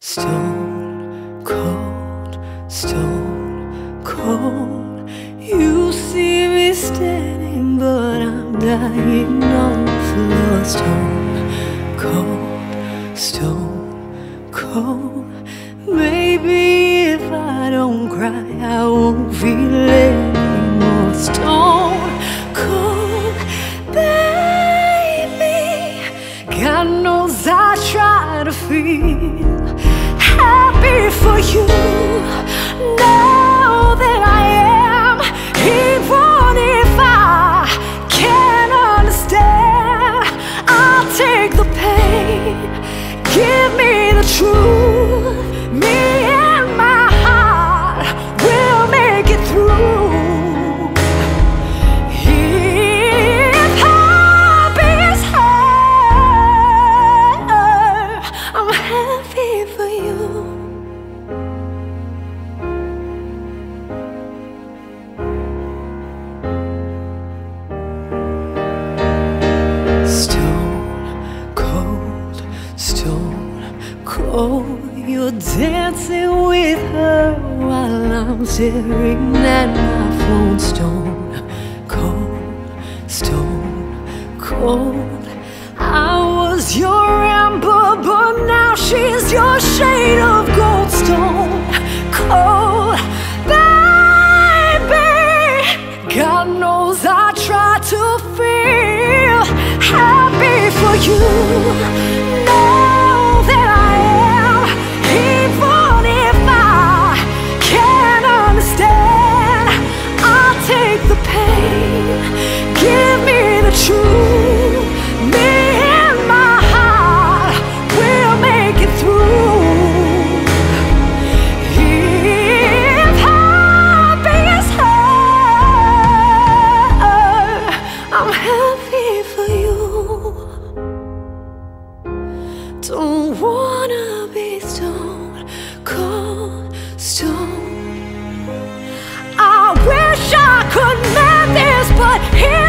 Stone cold, stone cold. You see me standing, but I'm dying on the floor. Stone cold. Maybe if I don't cry, I won't feel anymore. Stone cold, baby. God knows I try to feel happy for you. Now that I am, even if I can't understand, I'll take the pain. Give me the truth. Me and my heart will make it through. If happy is her, I'm happy for you. Stone cold, stone cold. You're dancing with her while I'm staring at my phone. Stone cold. I was your amber, but now she's your shade of gold. Stone cold, baby. God knows I try to feel happy for you. Now that I am, even if I can't understand, I'll take the pain. Give me the truth. Me and my heart will make it through. If happy is her, I'm happy for you. Don't wanna be stone cold, stone. I wish I could mend this, but here